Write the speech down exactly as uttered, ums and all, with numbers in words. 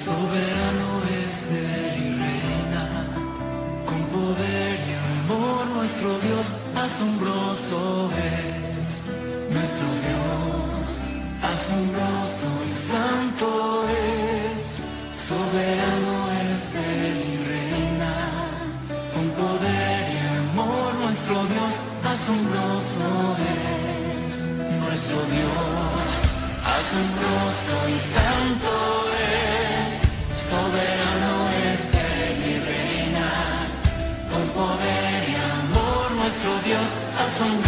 Soberano es Él y reina, con poder y amor nuestro Dios, asombroso es nuestro Dios, asombroso y santo es. Soberano es Él y reina, con poder y amor nuestro Dios, asombroso es nuestro Dios, asombroso y santo es. Soberano es Él y reina, con poder y amor nuestro Dios, asombroso